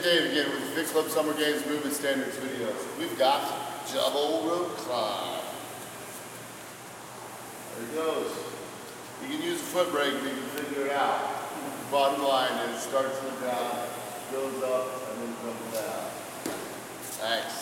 Dave again with the Fit Club Summer Games Movement Standards videos. We've got double rope climb. There it goes. You can use a foot brake and you can figure it out. Bottom line is it starts on the ground, goes up, and then comes down. Thanks.